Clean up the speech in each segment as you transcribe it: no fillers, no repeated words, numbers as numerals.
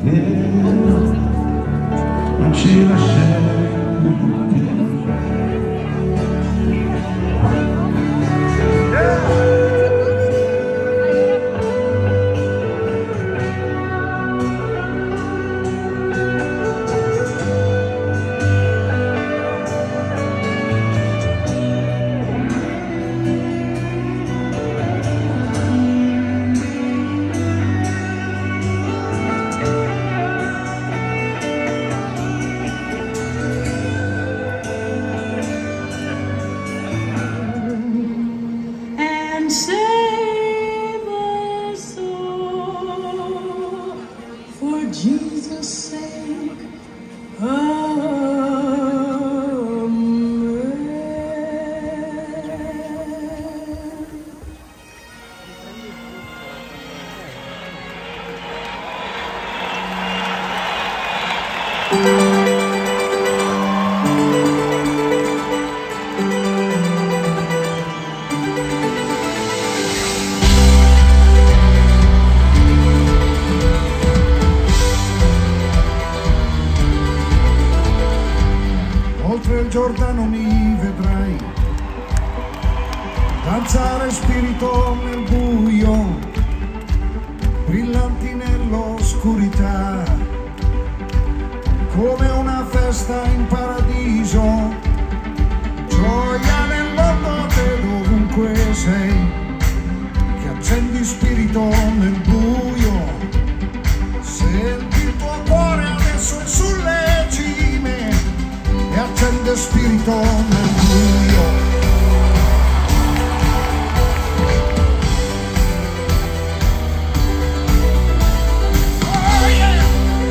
non ci lasceremo. Jesus' sake, oltre il Giordano mi vedrai danzare spirito nel buio, brillanti nell'oscurità, come una festa in paradiso, gioia nell'ordine dovunque sei, che accendi spirito nel buio, senti il tuo cuore adesso è sulle cime e accende spirito nel buio. Oh yeah!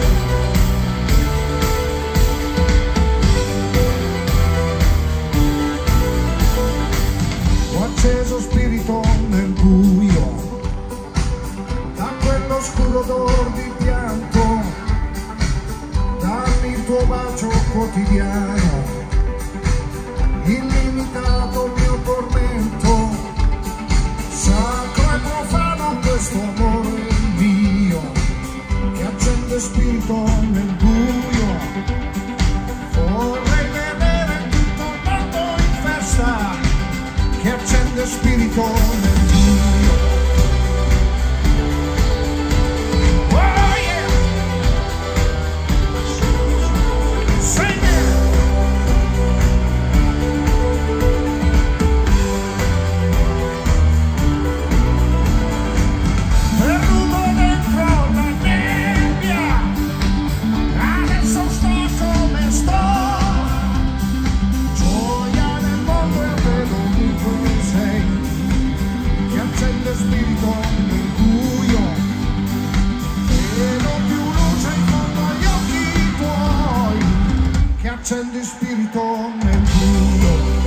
Ho acceso spirito nel buio, da quell'oscuro odor di pianto, dammi il tuo bacio quotidiano, illimitato il mio tormento, sacro e profano questo amore mio, che accende spirito nel buio, vorrei vedere tutto il mondo in festa, che accende spirito nel buio. Accendi spirito nel buio.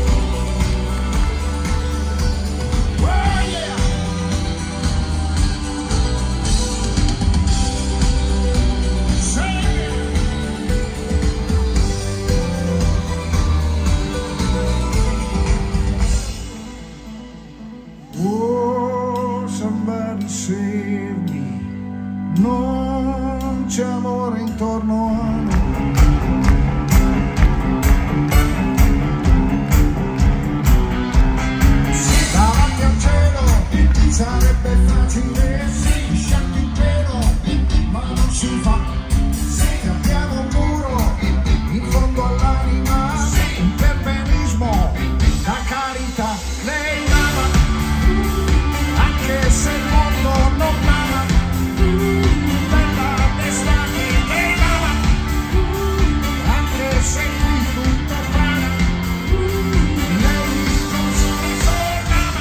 Oh yeah! Oh, somebody save me. Non c'è amore intorno a noi. Sarebbe facile, sì, sciacchi in pelo, ma non si fa. Se abbiamo un muro in fondo all'anima, un perbenismo da carità. Lei ama, anche se il mondo non ama, bella testa che lei ama, anche se qui tutto frana, lei non si tornava.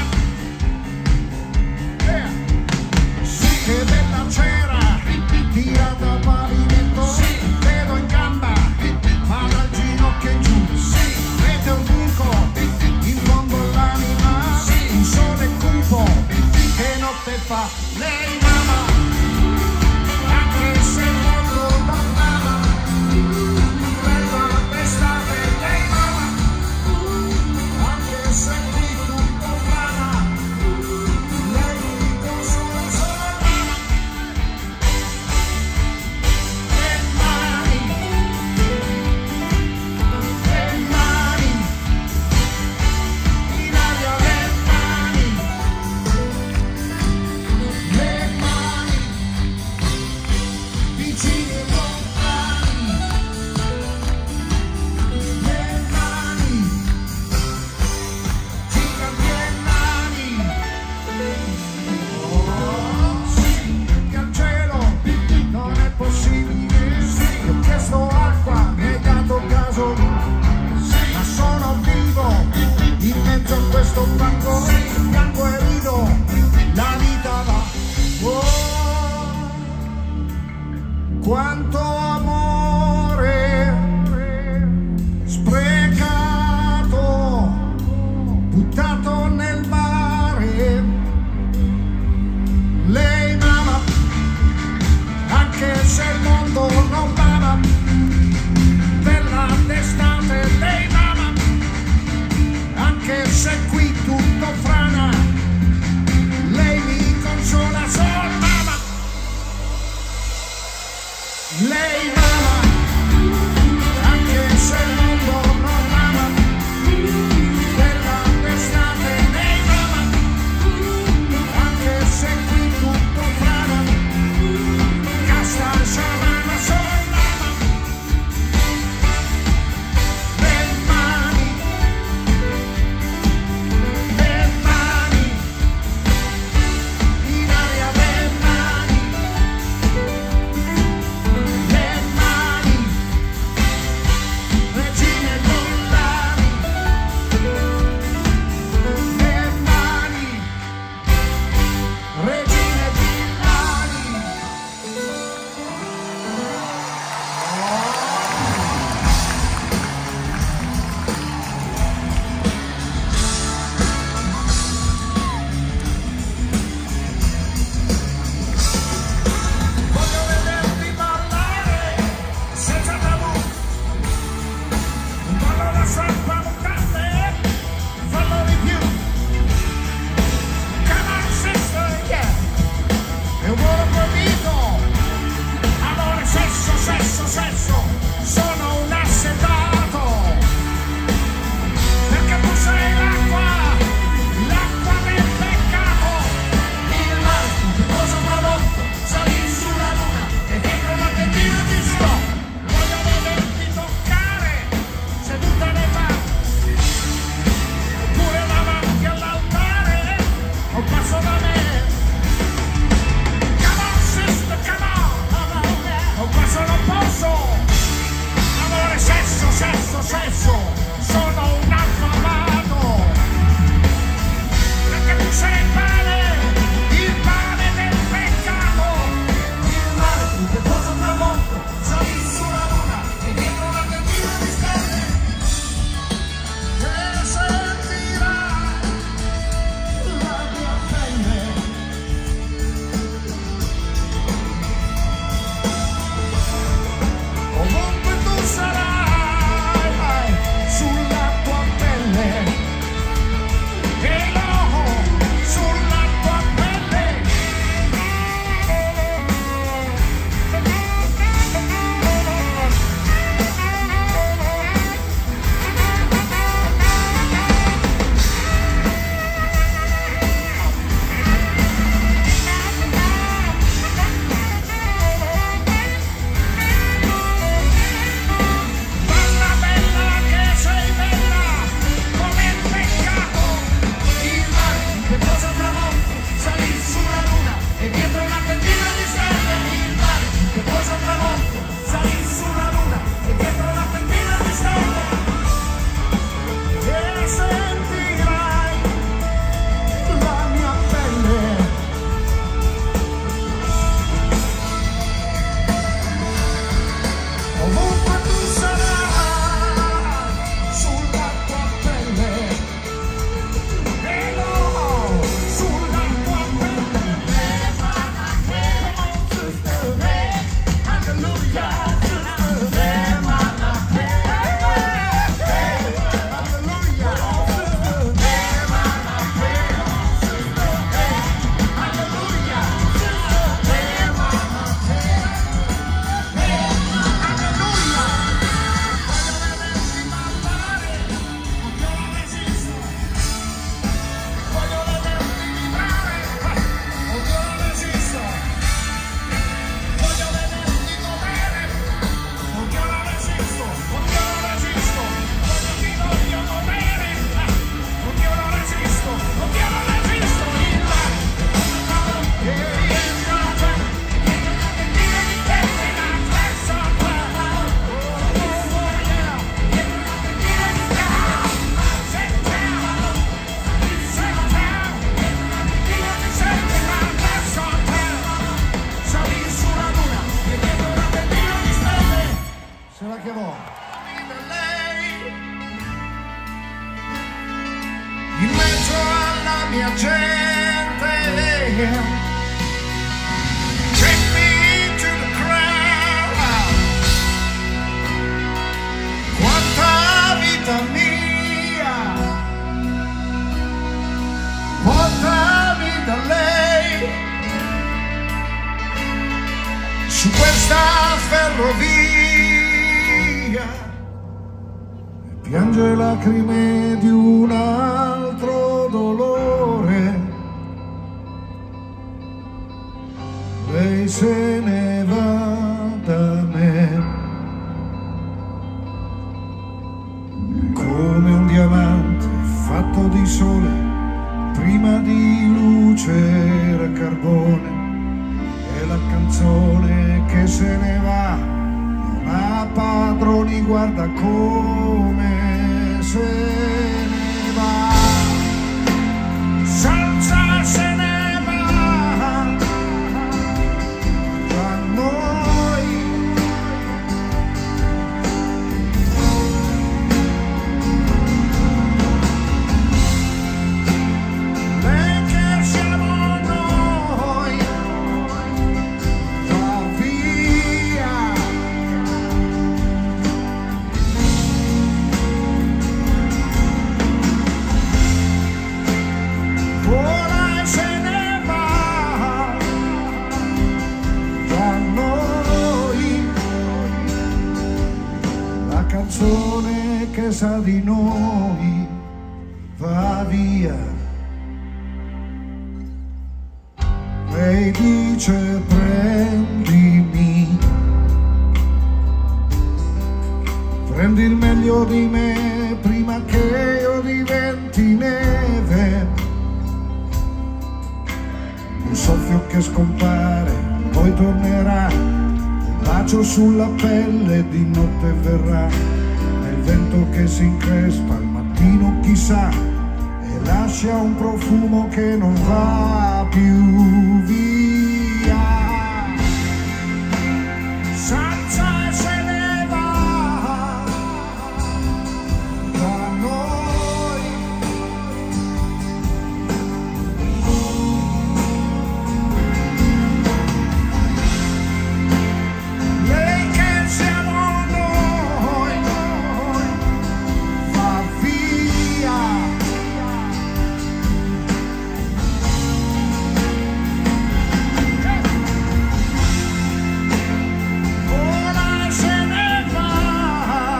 Che bella cera, tirata al pavimento, vedo in gamba, ma dal ginocchio in giù, vede un buco, in fondo all'anima, un sole cupo, che notte fa, lei ama, anche se il mondo non ama, bella testa per lei ama, anche se qui tutto frana, lei con solo su questa ferrovia e piange lacrime di un altro dolore. Lei se ne va da me come un diamante fatto di sole, prima di luce era carbone. E la canzone che se ne va non ha padroni, guarda come se ne va. Salsa se ne va da noi. Lei che siamo noi va via. Vola e se ne va da noi. La canzone che sa di noi va via. Lei dice prendimi, prendi il meglio di me prima che io diventi neve. Un soffio che scompare, poi tornerà, un bacio sulla pelle di notte verrà, nel vento che si increspa al mattino chissà, e lascia un profumo che non va più via. Salsa e se ne va da noi. Lei che siamo noi va via. Ora se ne va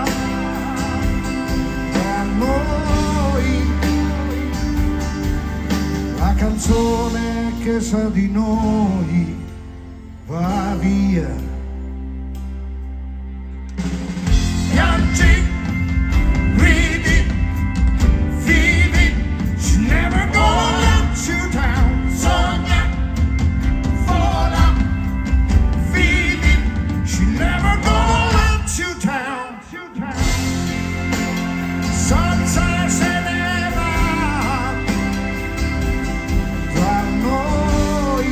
da noi. La canzone che sa di noi va via. Piangi, ridi, vivi, she never gonna let you down. Sogna, vola, vivi, she never gonna let you down. Salsa se ne va da noi.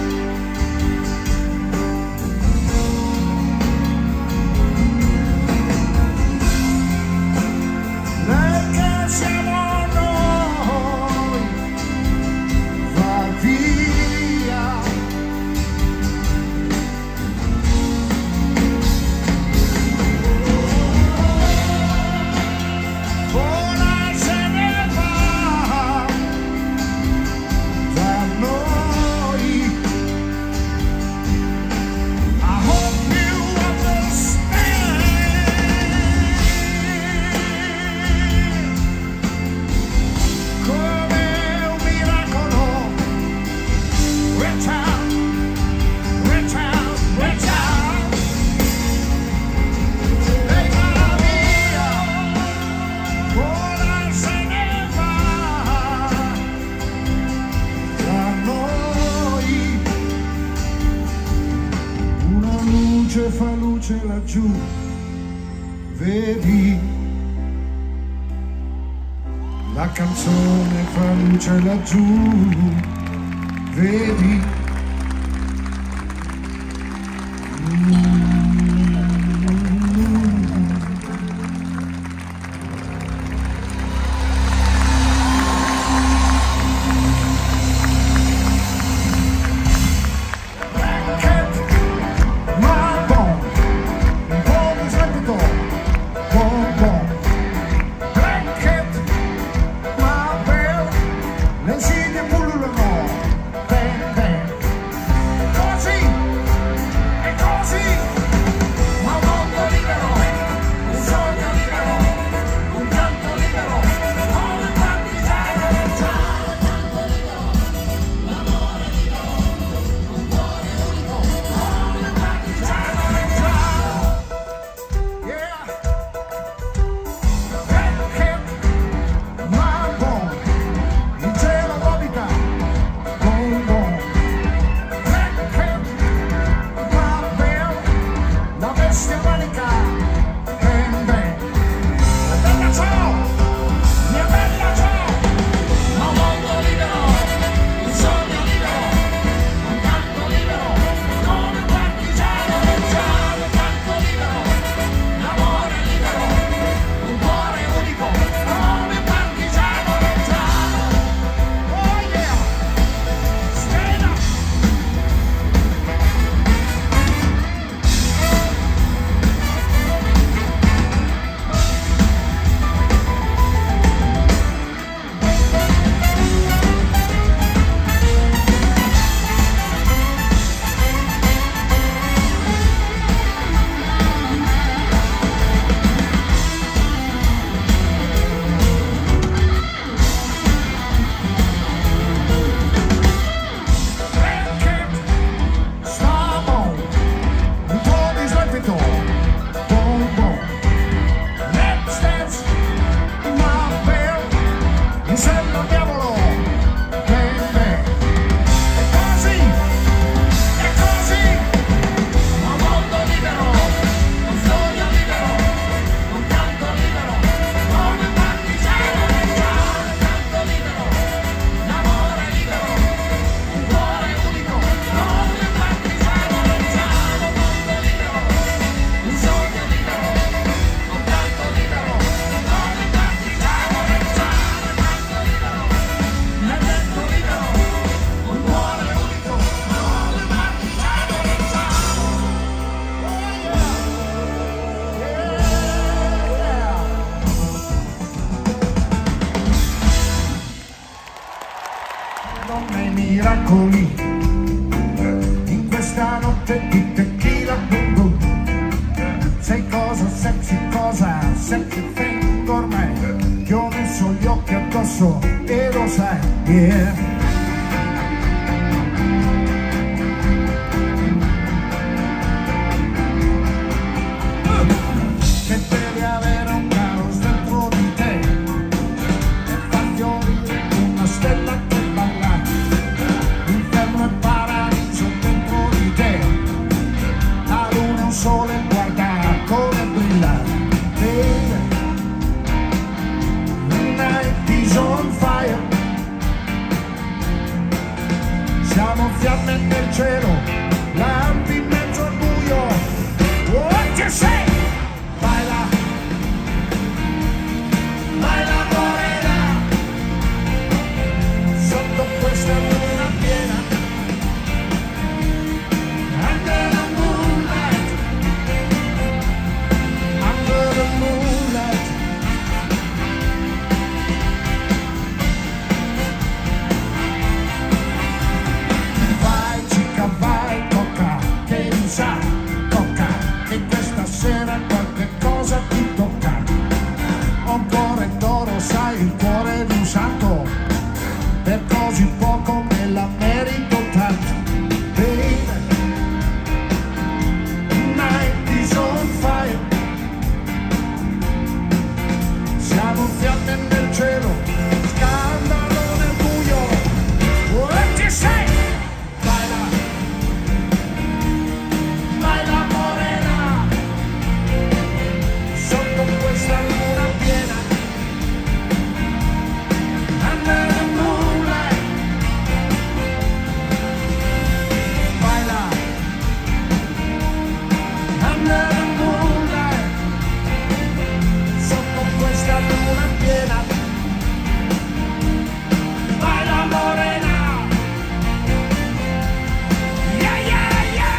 Lei che siamo noi va via. Vola se ne va da noi. I hope you understand. Come un miracolo, reach out, reach out, reach out. Lei va via, vola se ne va da noi. Una luce fa luce laggiù, vedi? La canzone fa luce laggiù, vedi? Ma bon, un po' di sentito, bon bon. Blanket, ma belle, le insidie pullulano, ben ben. stanotte di tequila bum bum. Sei cosa sexy thing ormai. Ti ho messo gli occhi addosso e lo sai, yeah. Sole guarda come brilla, the night is on fire. Siamo fiamme nel cielo, lampi in mezzo al buio. What you say? Baila, baila morena, sotto questa luna piena. Under the moonlight, under the moonlight. Vai chica vai, tocca, che mi sa, tocca, che questa sera qualche cosa ti tocca. Ho un cuore d'oro, sai, il cuore di un santo, per così poco me la merito tanto. Baby, night is on fire. Siamo fiamme nel cielo, scandalo nel buio. What you say? Baila, baila morena, sotto questa luna piena. Under the moonlight. Baila, under the moonlight, sotto questa luna piena. Baila morena, yeah, yeah, yeah.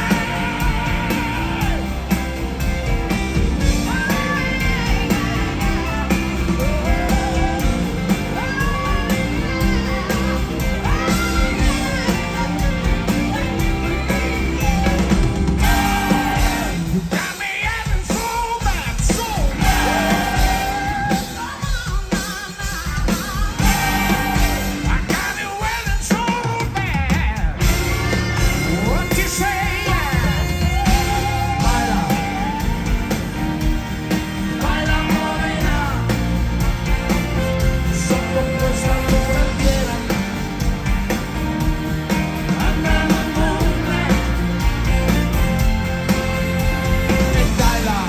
You got me having so bad, so bad. I got it well so bad. What you say? Baila, baila morena, sotto questa luna piena. Under the moonlight. E dai là,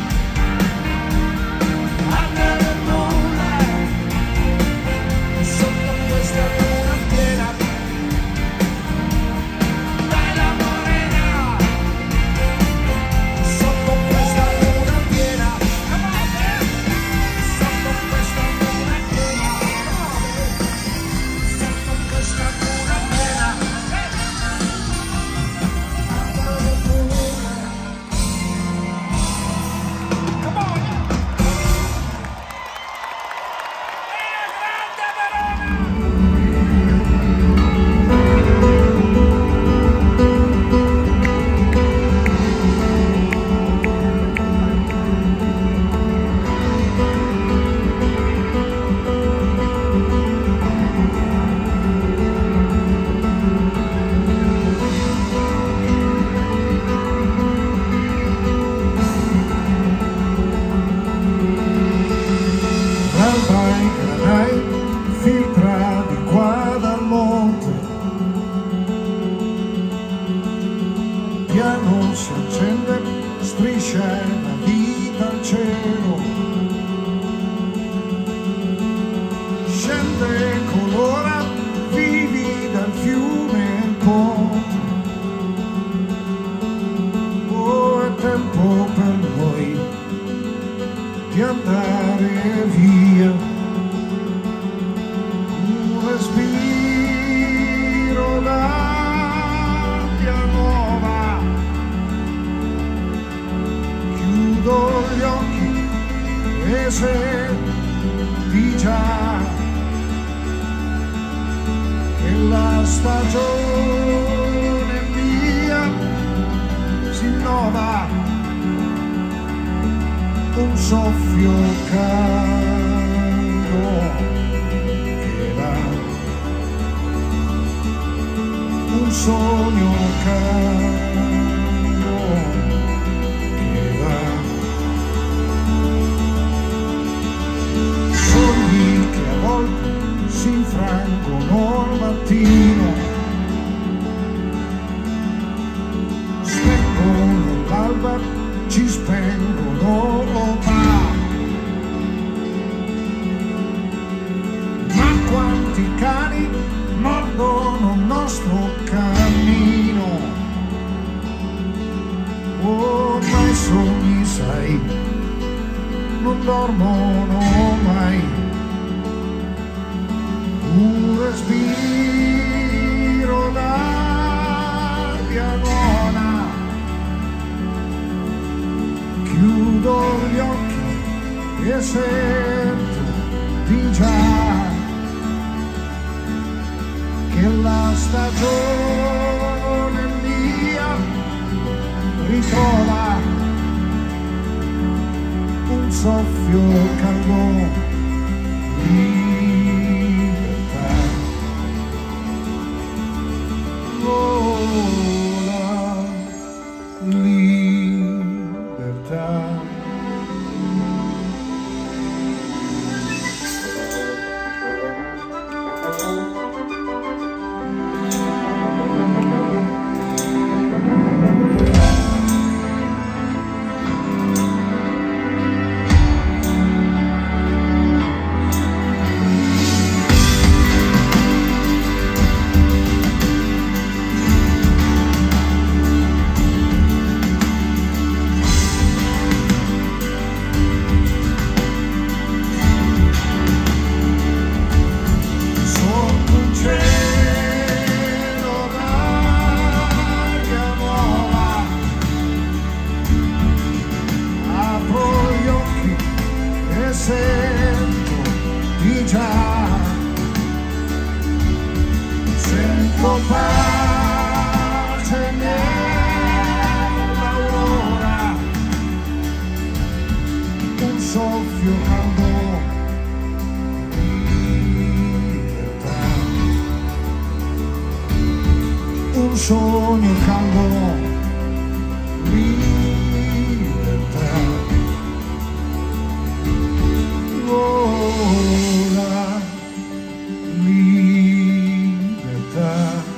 under the moonlight, sotto questa luna piena. Baila morena, sotto questa luna piena. Come on, man. Sotto questa luna piena. Sotto questa luna piena. Under the moonlight. Come on. Grande Verona! Dai, filtra di qua dal monte, piano si accende, striscia la vita al cielo, scende, colora, vivi dal fiume il ponte. Oh, è tempo per noi di andare via. Un respiro d'aria nuova, chiudo gli occhi e senti già che la stagione mia ritrova un soffio caldo che dà un sogno caldo che dà sogni che a volte si infrangono al mattino, spengono l'alba, ci spengono ma quanti cani mordono il nostro cammino. Oh, ma i sogni, sai, non dormono mai. Un respiro d'aria buona, chiudo gli occhi e sento di già che la stagione mia ritrova un soffio caldo di libertà. Vola libertà. Sento di già, sento pace nell'aurora, un soffio caldo di libertà, un sogno caldo di libertà. Vola libertà.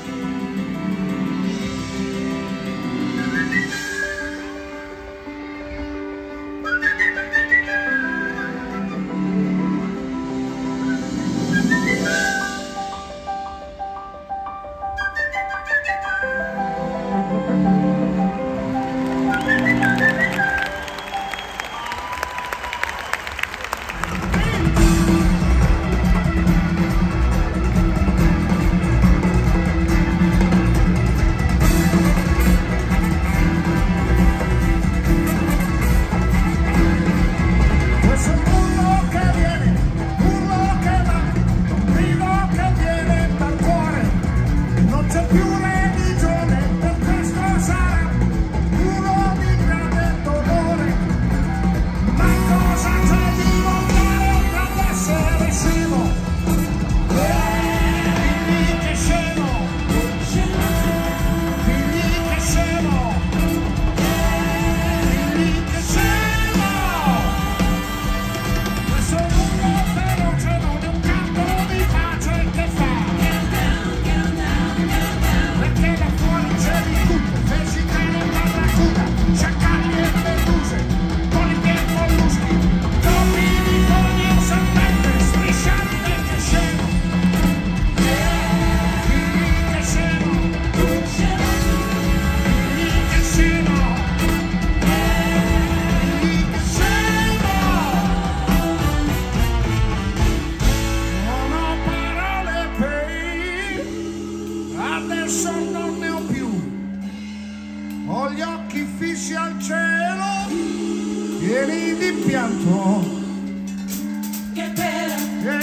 pieni di pianto. Che pena,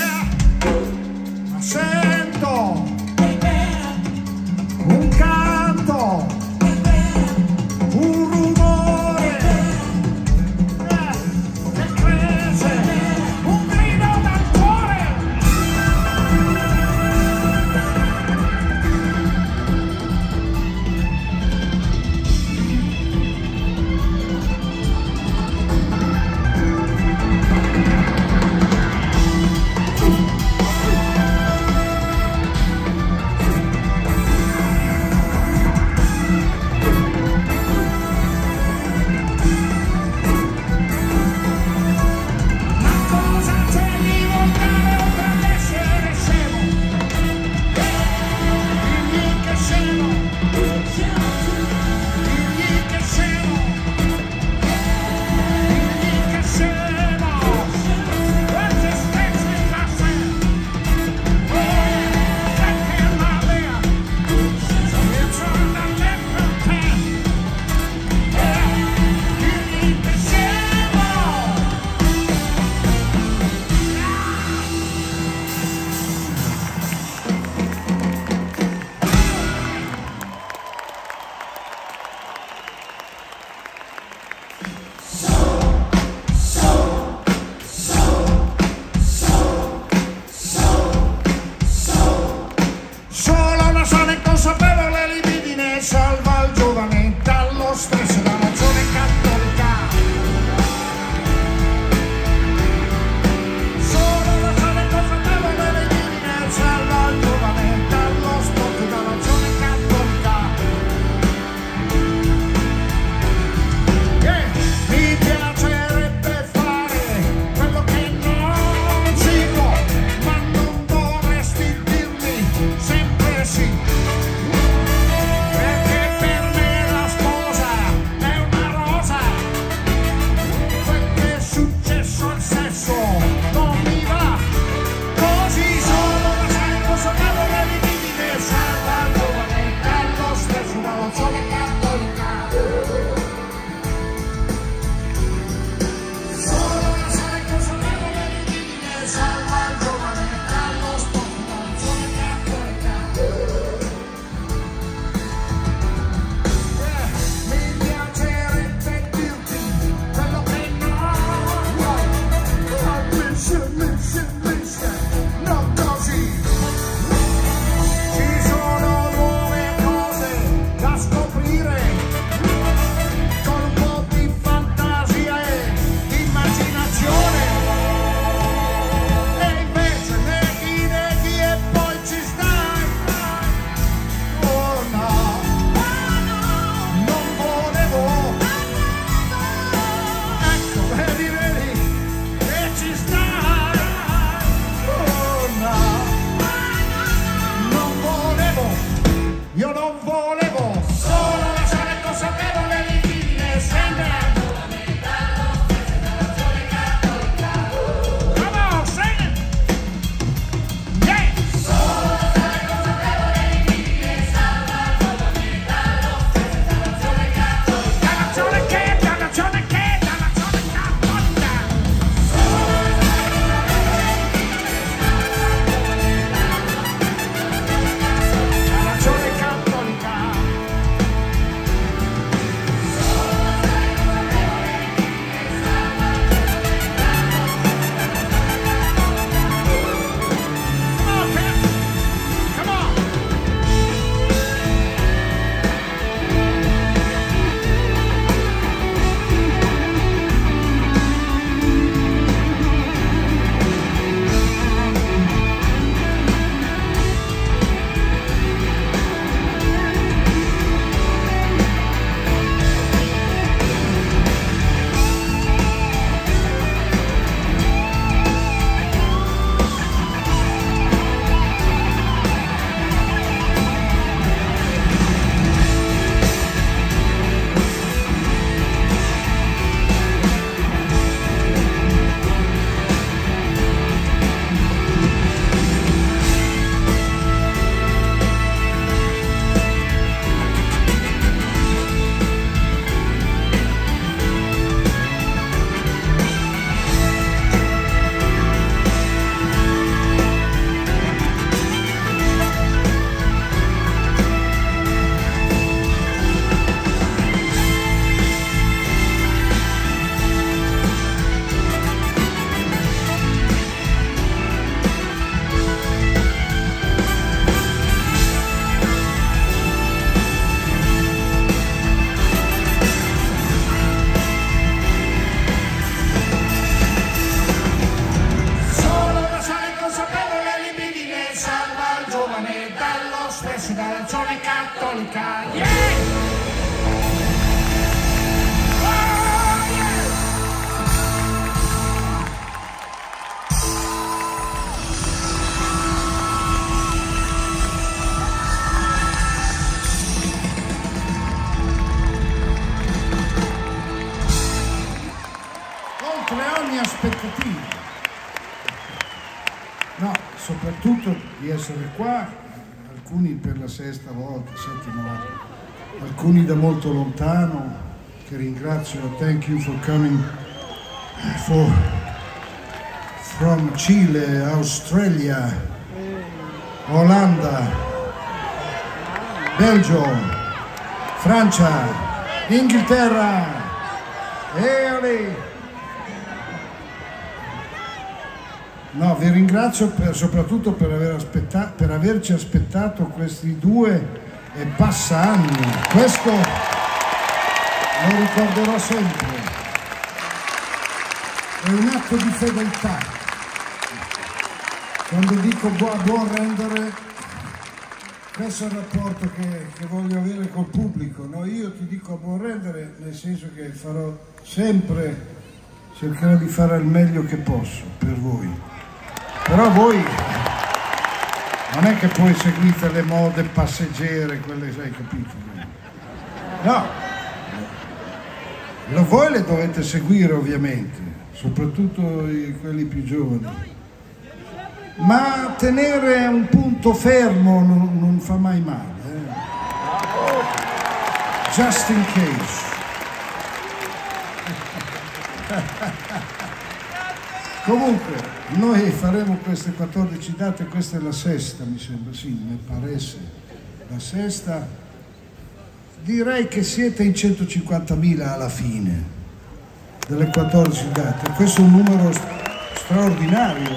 Ma sento che pena, un canto, che pena, un rumore aspettative. No, soprattutto di essere qua, alcuni per la sesta volta, settima volta, alcuni da molto lontano, che ringrazio. Thank you for coming from Cile, Australia, Olanda, Belgio, Francia, Inghilterra, e no, vi ringrazio soprattutto per averci aspettato questi 2 e passa anni. Questo lo ricorderò sempre. È un atto di fedeltà. Quando dico buon rendere, questo è il rapporto che voglio avere col pubblico. No? Io ti dico a buon rendere, nel senso che farò sempre, cercherò di fare il meglio che posso per voi. Però voi non è che poi seguite le mode passeggere, quelle, sai, capito? No, voi le dovete seguire ovviamente, soprattutto quelli più giovani. Ma tenere un punto fermo non fa mai male. Just in case. Comunque, noi faremo queste 14 date, questa è la sesta, mi sembra, sì, mi paresse, la sesta. Direi che siete in 150.000 alla fine delle 14 date. Questo è un numero straordinario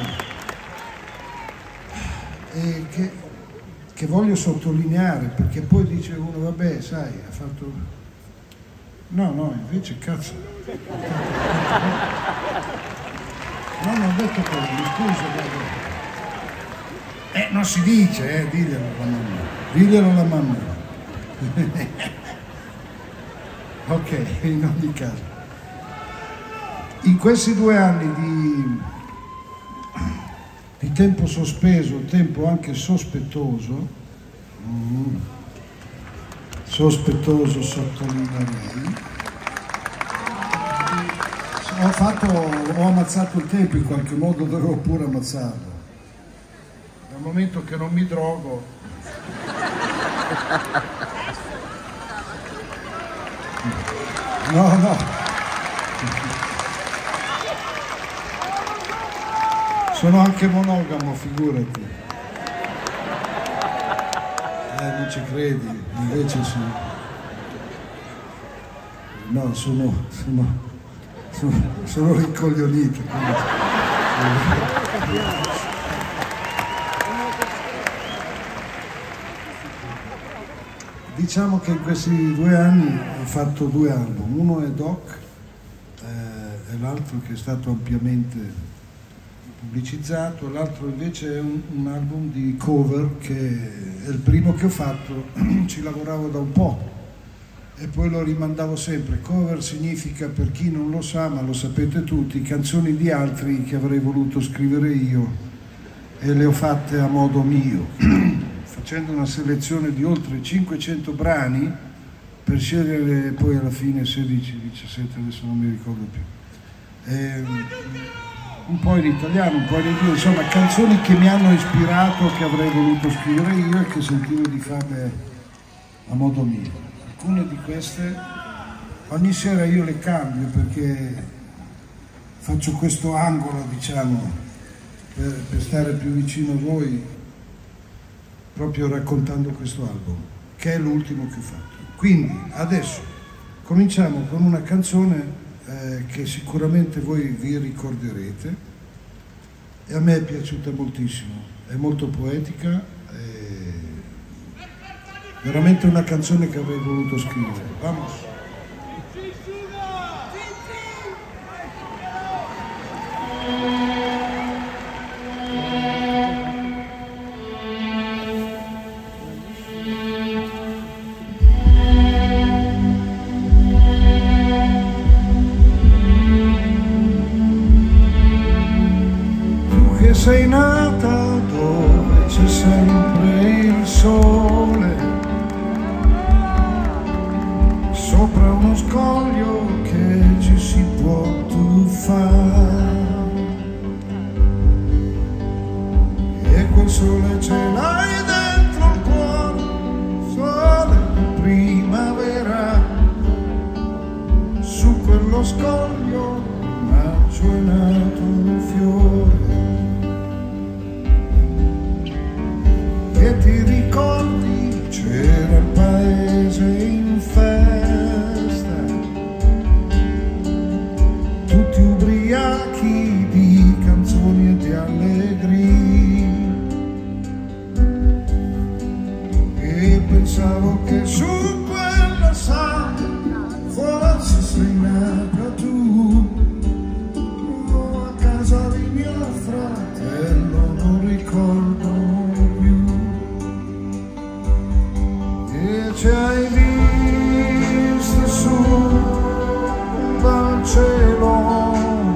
e che voglio sottolineare, perché poi dice uno, vabbè, sai, ha fatto... No, invece cazzo... No, non ho detto quello, mi scusa. Non si dice, diglielo alla mamma. Diglielo alla mamma. Ok, in ogni caso. In questi 2 anni di tempo sospeso, tempo anche sospettoso, sottolineerei, ho ammazzato il tempo in qualche modo, dovevo pure ammazzarlo. Dal momento che non mi drogo. No. Sono anche monogamo, figurati. Non ci credi, invece sì. No, sono ricoglionito. Diciamo che in questi 2 anni ho fatto 2 album, uno è Doc e l'altro che è stato ampiamente pubblicizzato, l'altro invece è un album di cover che è il primo che ho fatto, ci lavoravo da un po'. E poi lo rimandavo sempre. Cover significa, per chi non lo sa, ma lo sapete tutti, canzoni di altri che avrei voluto scrivere io e le ho fatte a modo mio, facendo una selezione di oltre 500 brani per scegliere poi alla fine 16, 17, adesso non mi ricordo più. Un po' in italiano, un po' in inglese, insomma canzoni che mi hanno ispirato, che avrei voluto scrivere io e che sentivo di farle a modo mio. Alcune di queste ogni sera io le cambio perché faccio questo angolo, diciamo, per stare più vicino a voi, proprio raccontando questo album, che è l'ultimo che ho fatto. Quindi adesso cominciamo con una canzone che sicuramente voi vi ricorderete e a me è piaciuta moltissimo, è molto poetica. Veramente una canzone che avrei voluto scrivere. Vamos! Tu che sei nata dove c'è sempre il sole, sopra uno scoglio che ci si può tuffare, sole ce l'hai dentro il cuore, sole di primavera, su quello scoglio maggio è nato un fiore, e ti ricordi c'era il paese in festa, tutti ubriachi di canzoni e di allegria, e pensavo che su quella sala forse sei nata tu, o a casa di mio fratello, non ricordo più, e ci hai visto su dal cielo,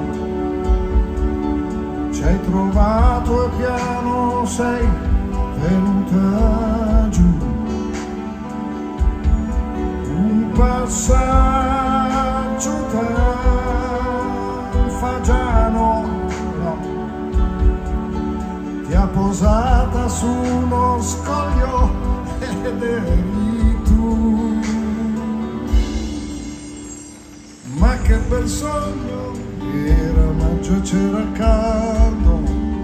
ci hai trovato e piano sei venuta giù, un passaggio fagiano, no, ti ha posata su uno scoglio ed eri tu. Ma che bel sogno, era maggio e c'era caldo,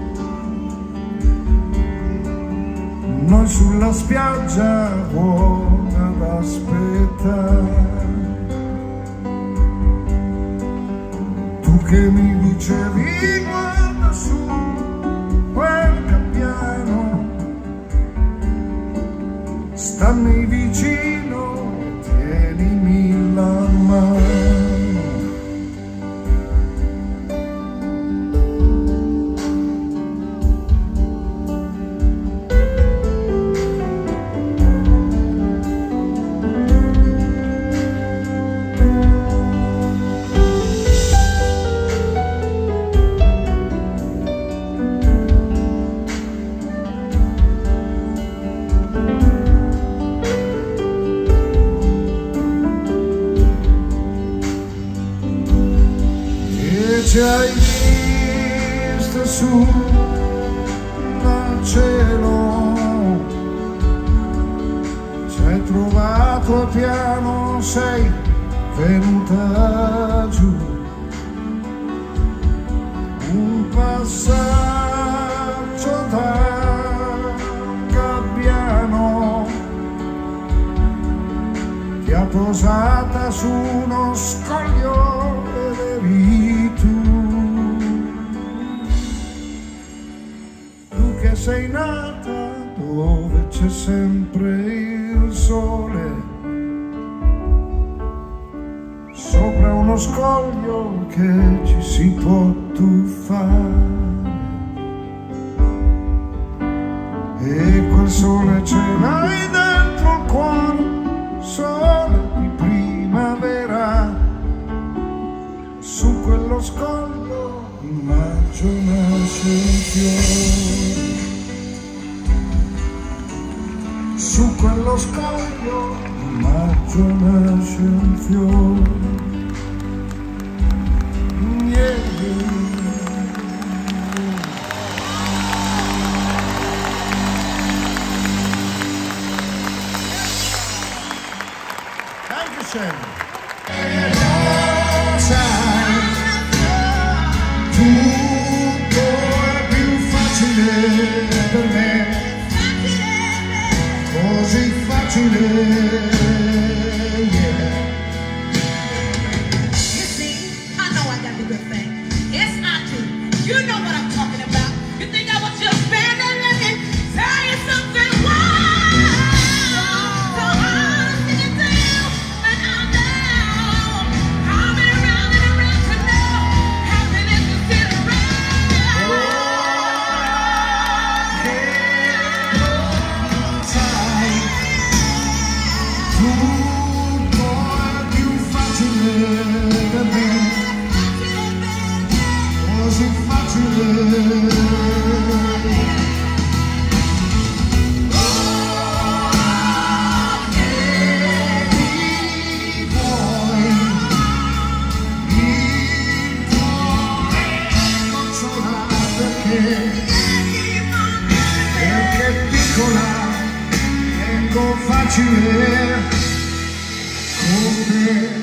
noi sulla spiaggia vuota ad aspettare, tu che mi dicevi guarda su quel gabbiano, stammi vicino, tienimi la mano. Ci hai visto su dal cielo, ci hai trovato piano, sei venuta giù, un passaggio da gabbiano, ti ha posata su uno scoglio ed eri tu. Tu che sei nata dove c'è sempre il sole, sopra uno scoglio che ci si può tuffare, e quel sole ce l'hai dentro il cuore, sole di primavera, su quello scoglio in maggio nasce un fiore, su quello scoglio in maggio nasce un fiore. Tutto è più facile per me, così facile, yeah. You see, I know I got the good thing. It's not true. You know what I'm talking about. You think I was just standing there and tell you something? Ooh. difficile con te.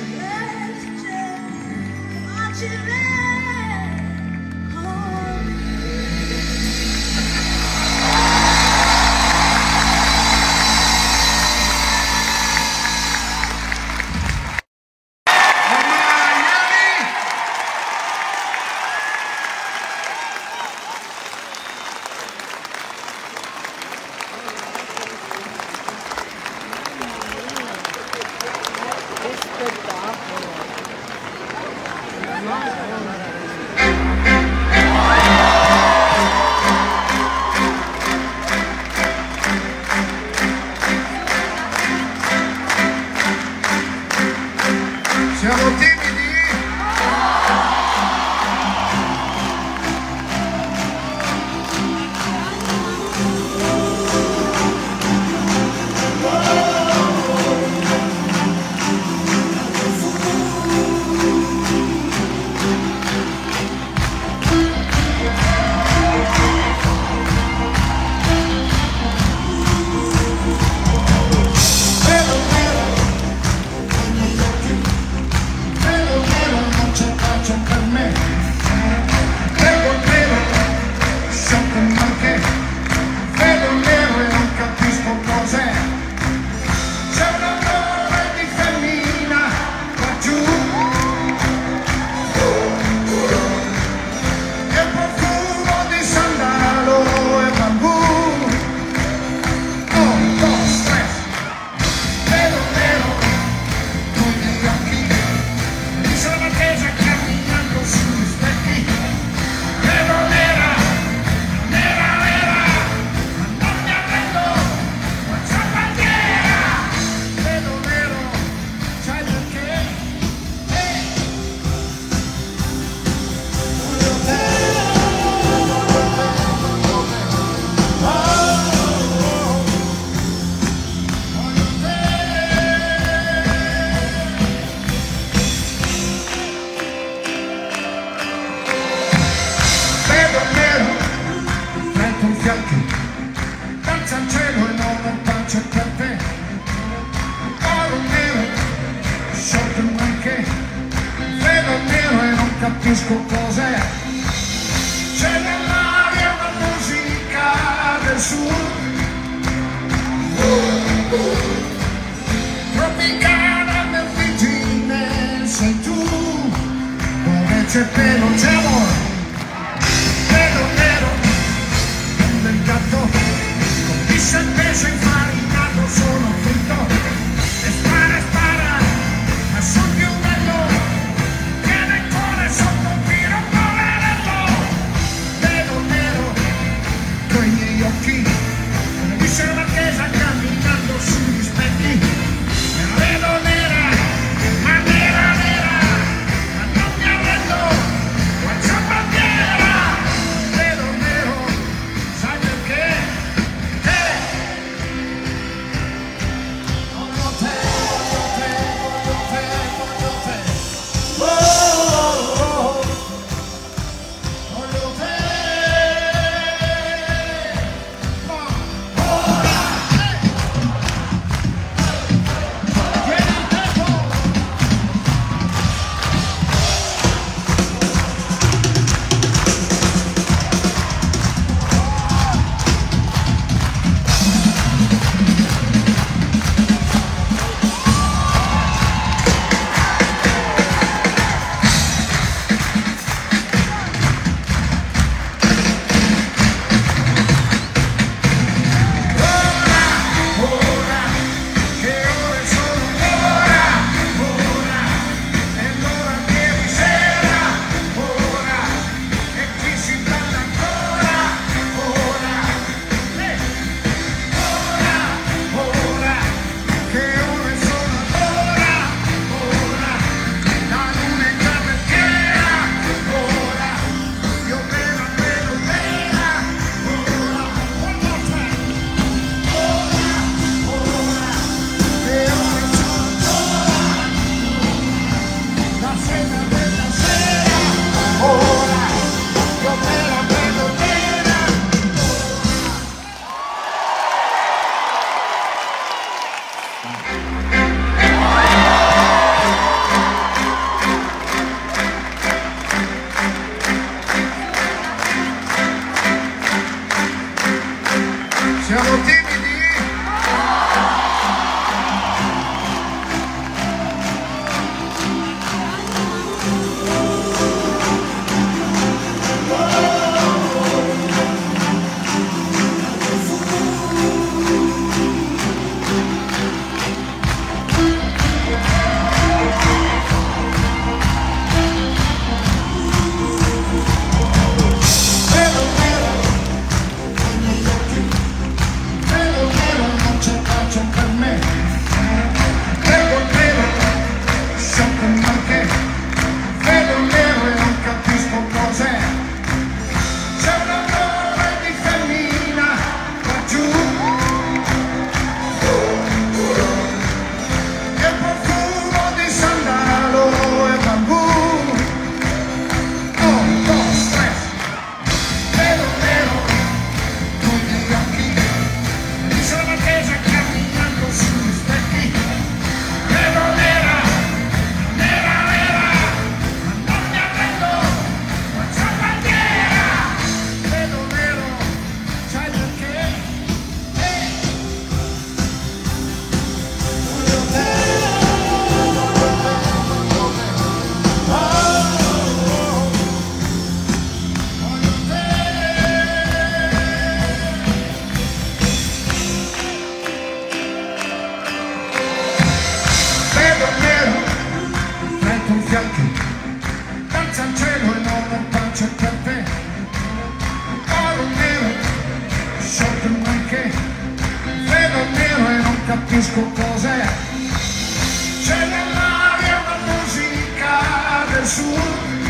Siamo timidi? Danza al cielo e non ho pace per te. Oro nero, sotto il manche. Vedo nero e non capisco cos'è. C'è nell'aria una musica del sud, tropicana, vertigine sei tu. Dove c'è te non c'è amore. Vedo nero del gatto, colpisce il pesce infarinato, sono fritto e spara, ma sul più bello tiene il cuore sotto un tiro, poverello. Vedo nero con i miei occhi, come dice la chiesa camminando sugli specchi. Me la vedo nera, ma nera, ma non mi arrendo, guarda bandiera. Vedo nero, sai perché? Voglio te, voglio te, voglio te, voglio su,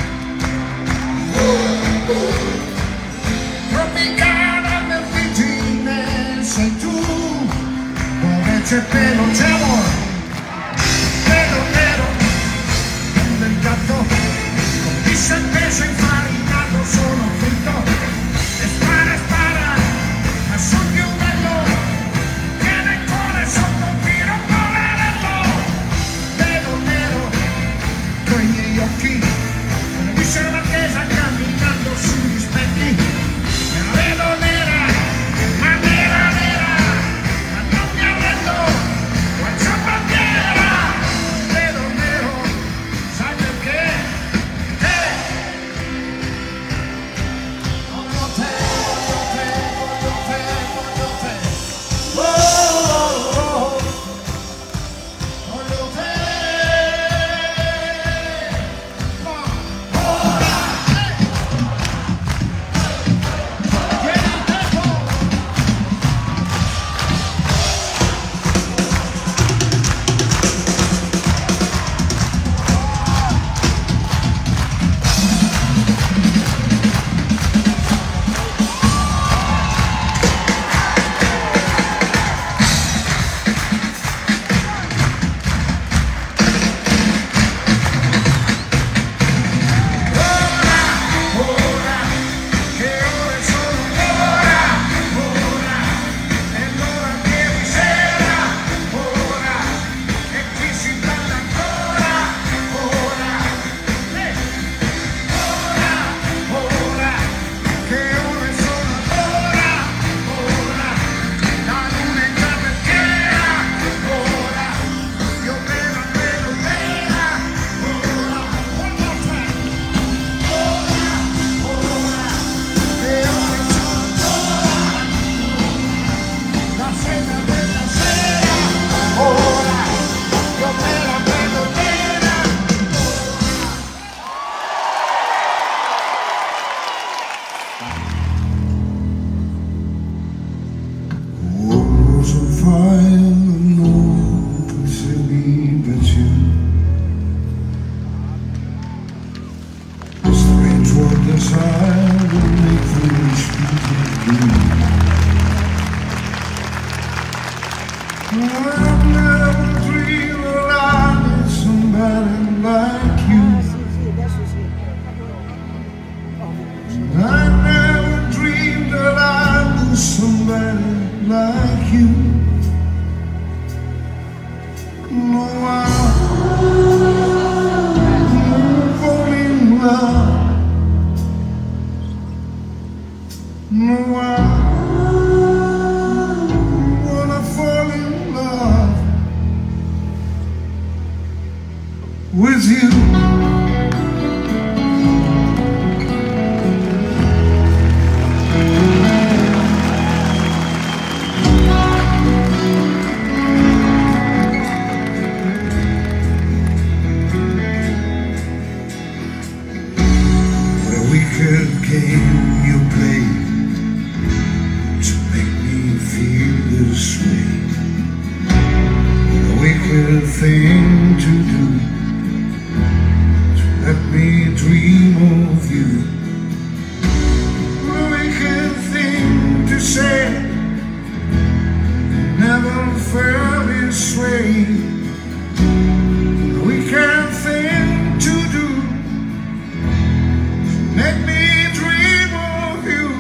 tropicana vertigine sei tu, dove c'è pelo c'è amore, pelo nero del gatto, colpisce il pesce infarinato, sono fritto e spara, ma sul più bello, tiene il cuore sotto un tiro, poverello, pelo nero, coi miei occhi, come dice la chiesa camminando sugli specchi, la vedo nera, ma non mi arrendo, guarda bandiera, vedo nero, sai perché? Voglio te, oh, oh, oh, voglio te. Sul fire non potevi più. The strange world desire will make foolish people do. I've never dreamed that I need somebody like you. I never dreamed that I need somebody like you. No, I won't fall in love. No, I wanna fall in love with you. Game you play to make me feel this way. A wicked thing to do to let me dream of you. A wicked thing to say, never felt this way. A wicked thing to do, let me dream of you.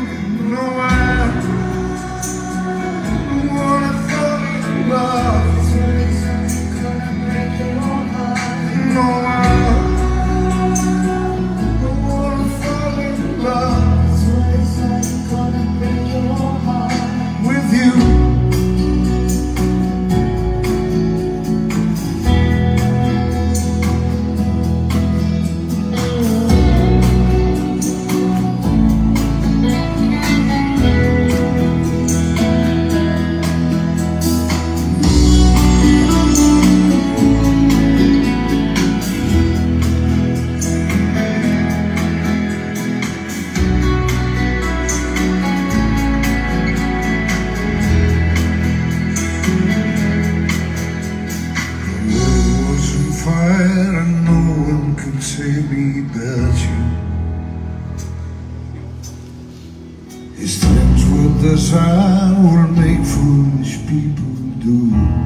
desire will make foolish people do.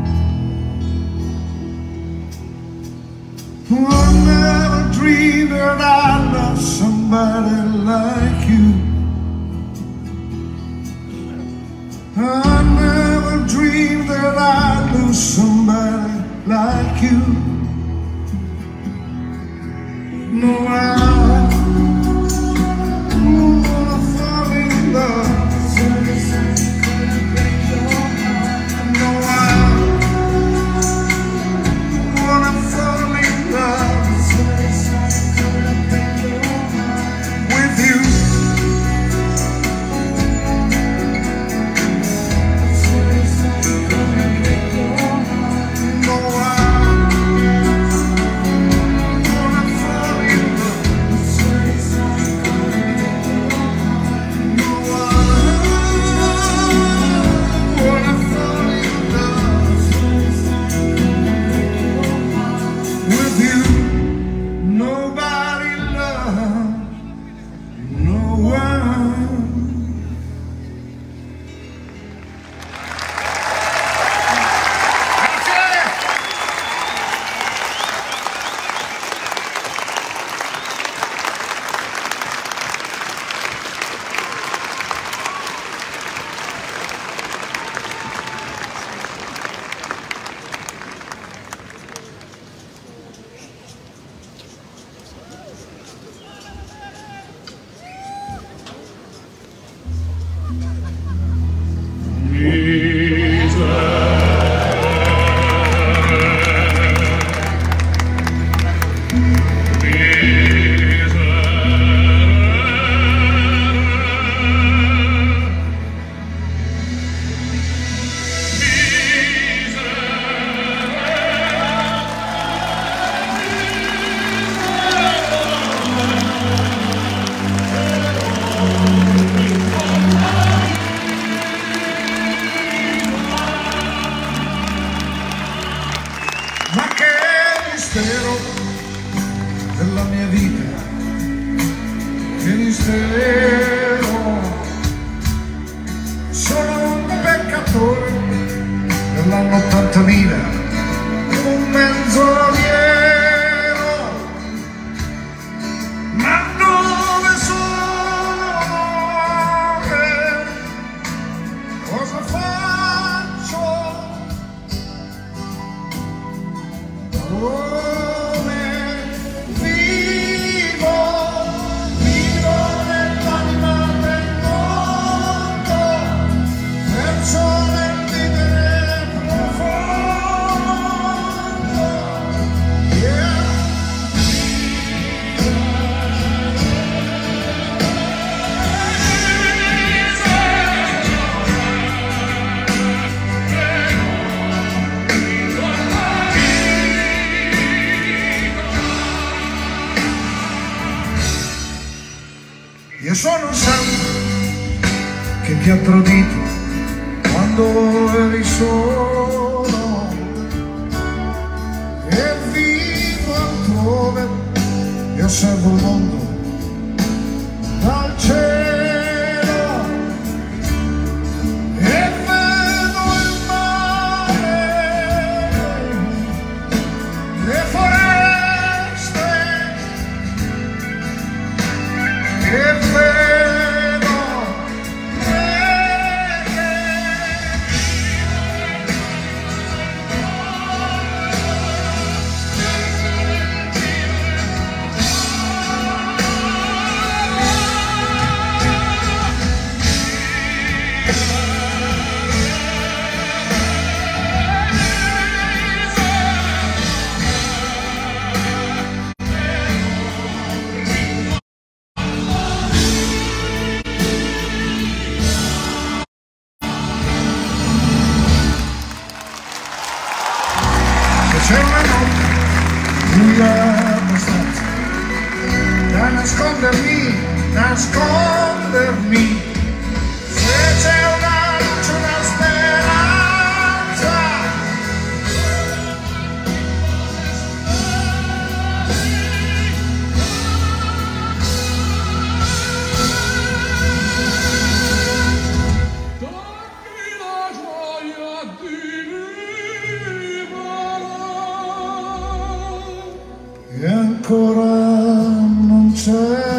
I never dreamed that I'd love somebody like you. I never dreamed that I'd lose somebody like you. No, I wanna fall in love. No, I wanna fall in love with you. No, I wanna fall in love. No, I wanna fall in love with you. Nobody loves no one. Ma che mistero della mia vita, che mistero. Sono un peccatore dell'anno 80.000, un menzognero. Ma dove sono? Cosa faccio? Come vivo, vivo nell'anima del mondo, perciò nel vivere profondo. Yeah. Io sono un santo che ti ha tradito quando eri solo, e vivo altrove e osservo il mondo dal cielo e vedo il mare, le foreste, e vedo c'è una notte buia abbastanza da nascondermi, se c'è una luce, una speranza. ancora non c'è.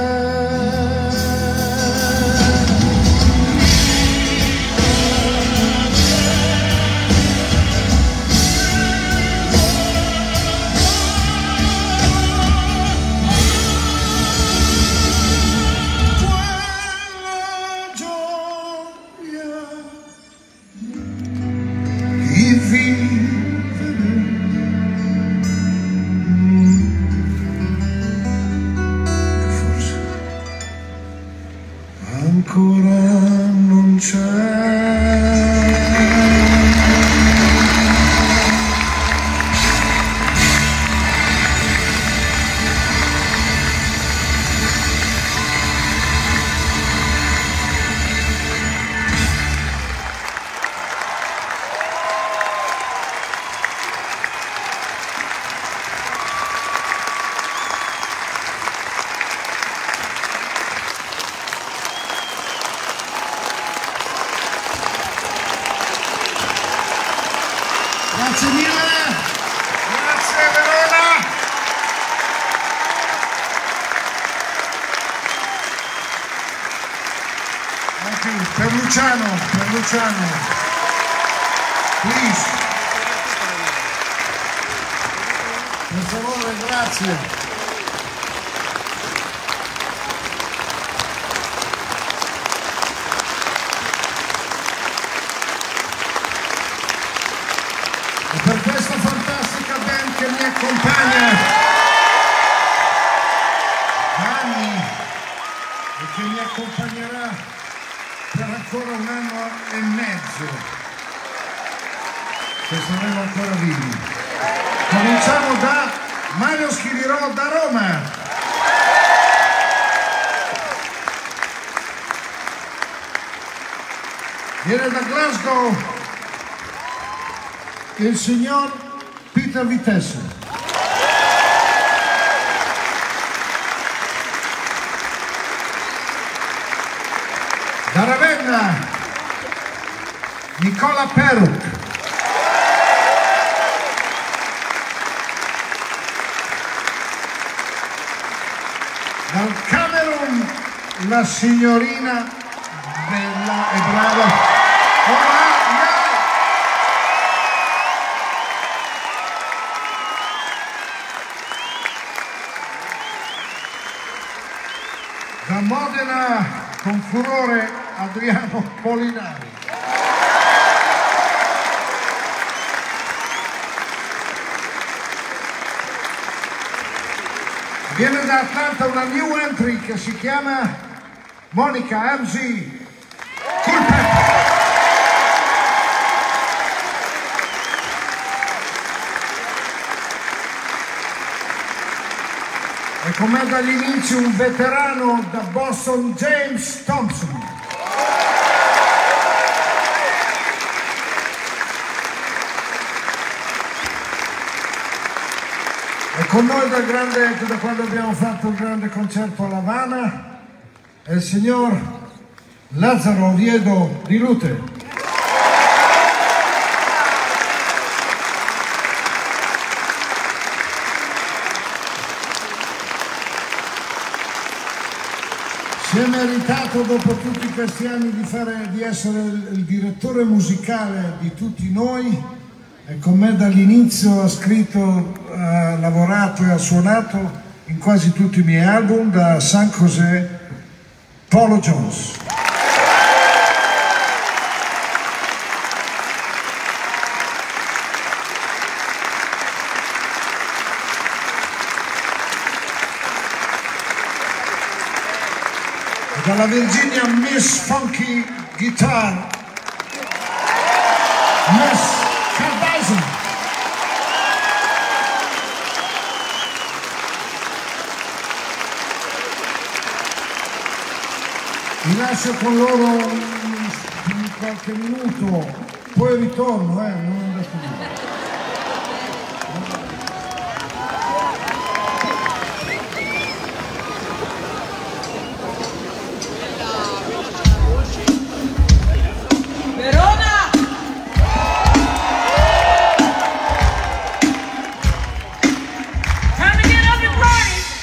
Ancora non c'è. Grazie mille, grazie Verona. Anche per Luciano, please. Per favore, grazie. E per questa fantastica band che mi accompagna da anni e che mi accompagnerà per ancora un anno e mezzo, se saremo ancora vivi. Cominciamo da Mario Schirò da Roma. Viene da Glasgow il signor Peter Vitesse. Da Ravenna Nicola Peruk. Dal Camerun la signorina bella e brava da Modena con furore Adriano Polinari. Viene da Atlanta una new entry che si chiama Monica MZ Culpepper. E con me dagli inizi un veterano da Boston, James Thompson. E con noi da quando abbiamo fatto il grande concerto a La Habana è il signor Lazzaro Oviedo di Lute. Si è meritato dopo tutti questi anni di essere il direttore musicale di tutti noi e con me dall'inizio ha scritto, ha lavorato e ha suonato in quasi tutti i miei album, da San José, Polo Jones. Dalla Virginia Miss Funky Guitar, Miss Carl. Vi lascio con loro in qualche minuto, poi ritorno, non andate via. Time to get up and party.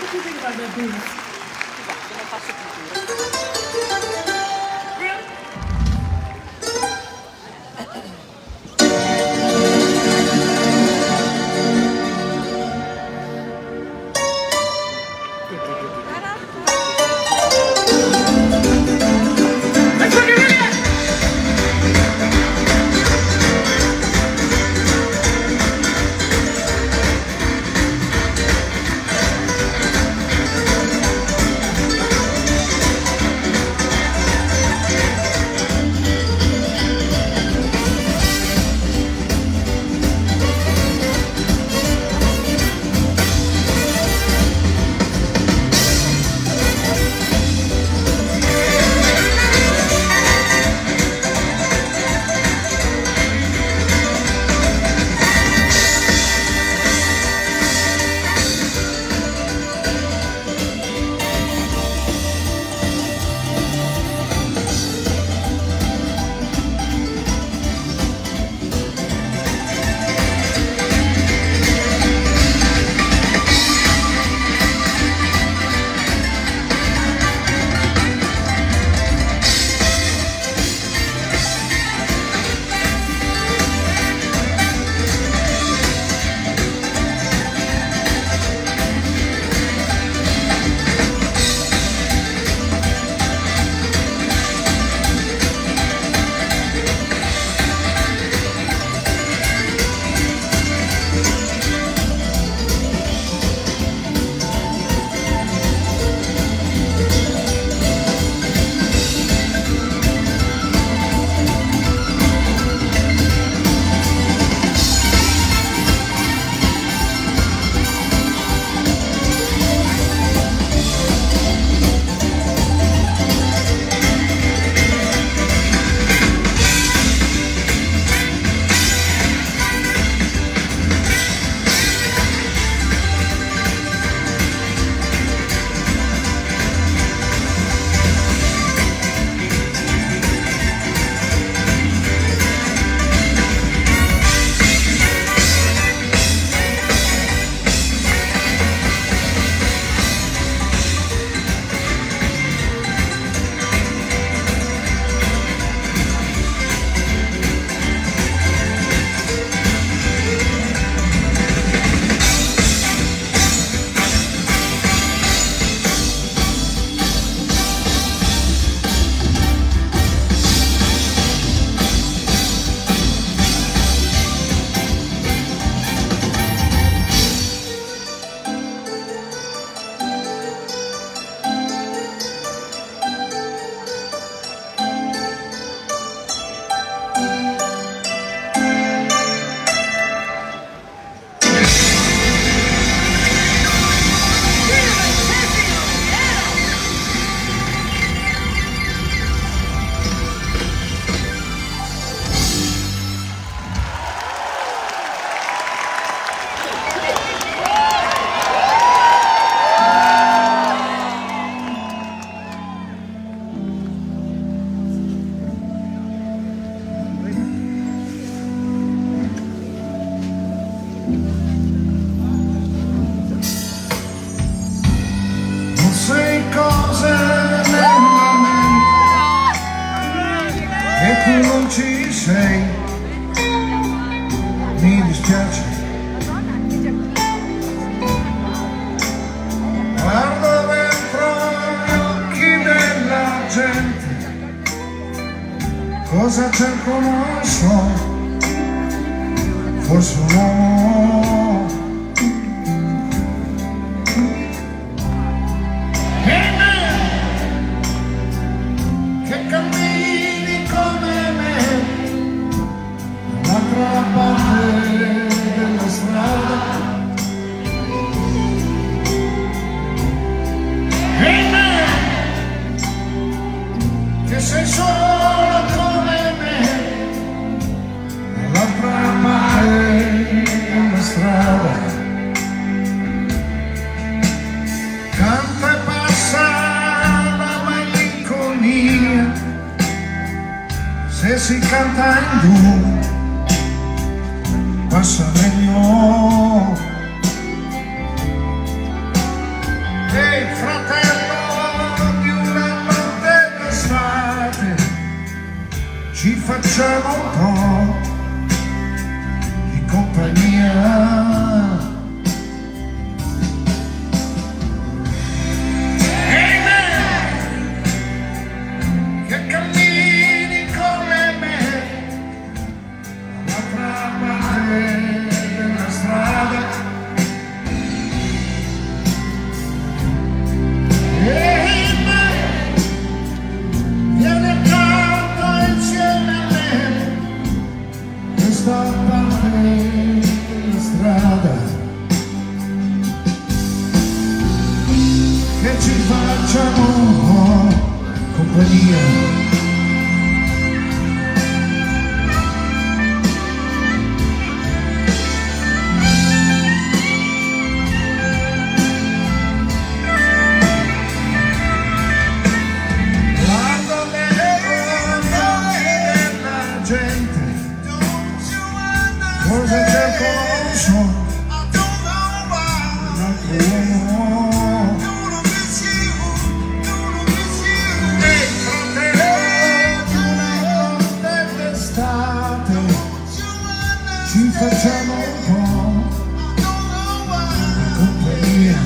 did you think about that booth? Non faccio più. ci sei, mi dispiace. Guardo dentro gli occhi della gente, cosa cerco non so, forse un uomo. Che cammini come me dall'altra parte della strada, e me che sei solo come me dall'altra parte della strada. Canta e passa se si canta in due passa meglio, Ehi fratello di una notte d'estate, ci facciamo un po' di compagnia. Che ci facciamo un po' compagnia. Quando vedo la gente, cosa cerco non so. Ci facciamo un po' di compagnia.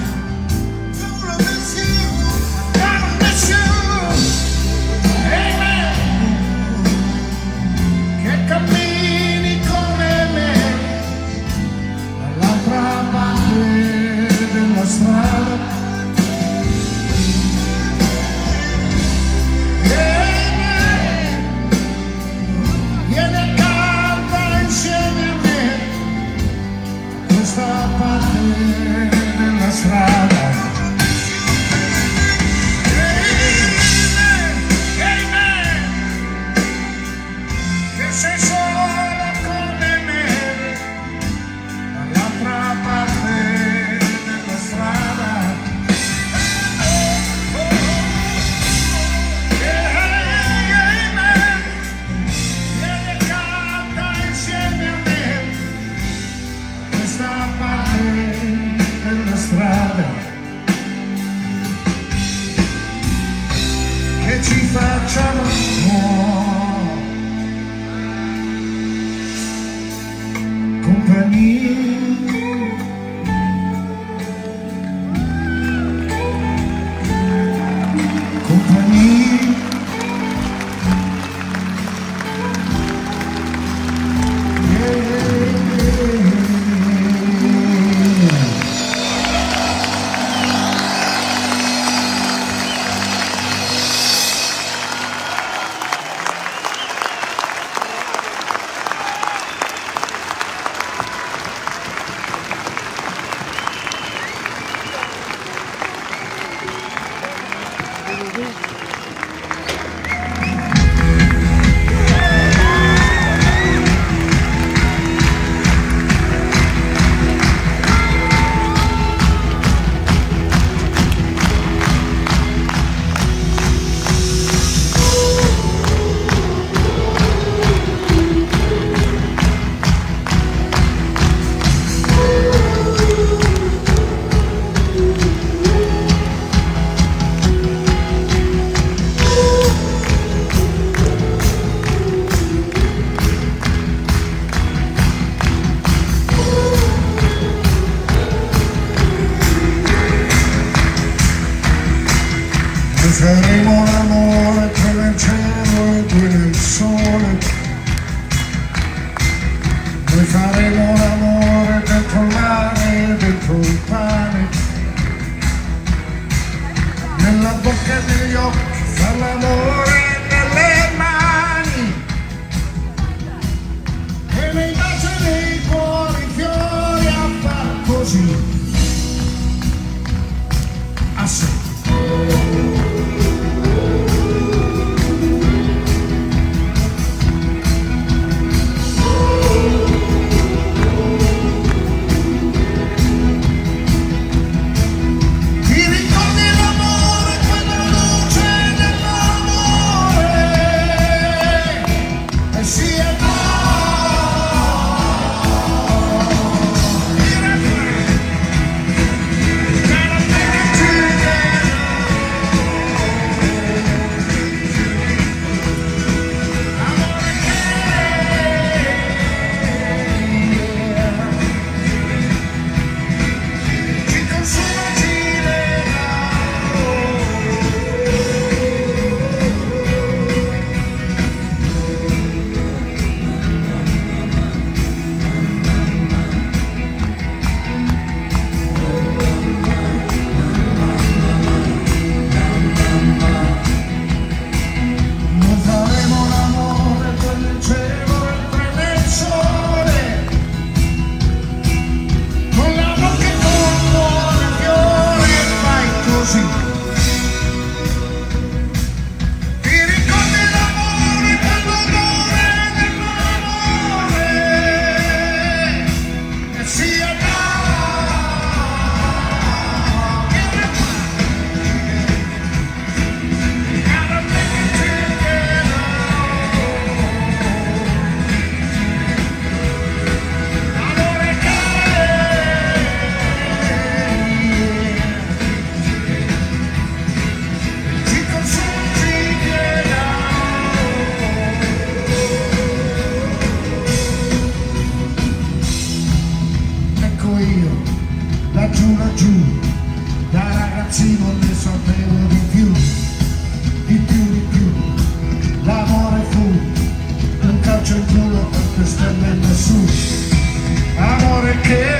Che cammini come me dall'altra parte della strada. Questa parte della strada. Che sei solo come me dall'altra parte della strada. Vieni e canta insieme a me questa parte della strada, che ci facciamo un po' compagnia. Faremo l'amore che nel cielo e qui nel sole. Noi faremo l'amore dentro il mare e dentro il pane. Nella bocca e negli occhi fa l'amore nelle mani. E nei baci e nei cuori fiori a far così. Ah sì. Ti ricordi l'amore, quella luce dell'amore? sapevo di più, di più, di più. L'amore fu un calcio in culo per queste stelle lassù. Amore che